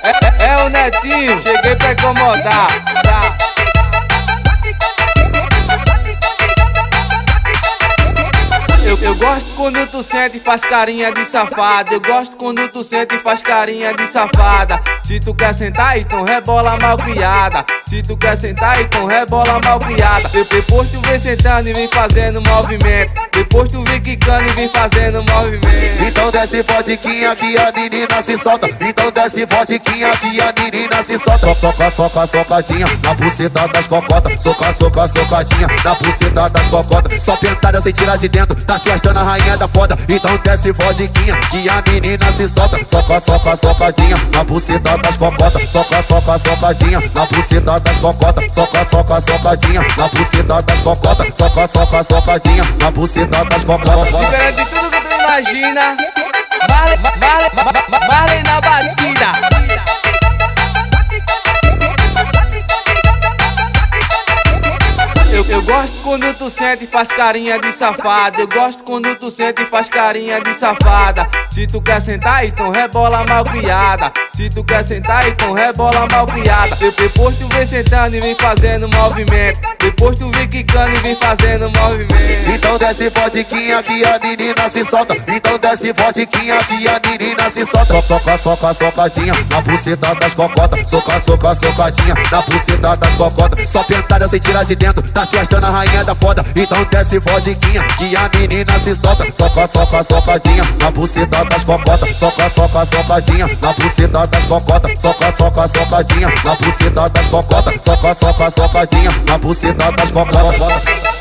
É o Netinho, cheguei pra incomodar. Eu gosto quando tu sente e faz carinha de safada. Eu gosto quando tu sente e faz carinha de safada. Se tu quer sentar, então rebola mal criada. Se tu quer sentar, então rebola mal criada. Depois tu vem sentando e vem fazendo movimento. Depois tu vem quicando e vem fazendo movimento. Então desce vodquinha que a menina se solta. Então desce vodquinha que a menina se solta. Soca, soca, socadinha na buceta das cocotas. Soca, soca, socadinha na buceta das cocotas. Só pentada sem tirar de dentro, tá se achando a rainha da foda. Então desce vodquinha que a menina se solta. Soca, soca, socadinha na buceta das cocotas. Soca, soca, socadinha na buceta das cocotas. Soca, soca, socadinha na buceta das cocotas. Soca, soca, socadinha na buceta das cocotas. Diferente de tudo que tu imagina, Marley na batida. Eu gosto quando tu sente e faz carinha de safada. Eu gosto quando tu sente e faz carinha de safada. Se tu quer sentar, então rebola mal criada. Se tu quer sentar, então rebola mal criada. Depois tu vem sentando e vem fazendo movimento. Depois tu vem quicando e vem fazendo movimento. Então desce vodquinha que a menina se solta. Então desce vodquinha que a menina se solta. Soca, soca, socadinha na buceta das cocotas. Soca, soca, socadinha na buceta das cocotas. Só pentada sem tirar de dentro, tá se achando a rainha da foda. Então desce vodquinha que a menina se solta. Soca, soca, socadinha na buceta das cocotas. Soca, soca, socadinha na buceta das cocotas. Soca, soca, socadinha na buceta das cocotas. Soca, soca, socadinha na buceta das cocotas.